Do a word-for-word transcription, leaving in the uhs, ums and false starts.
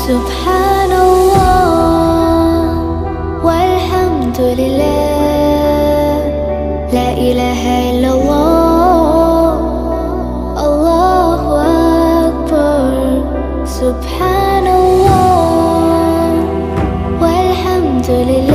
Subhanallah walhamdulillah, la ilaha illallah, Allahu Akbar. Subhanallah walhamdulillah.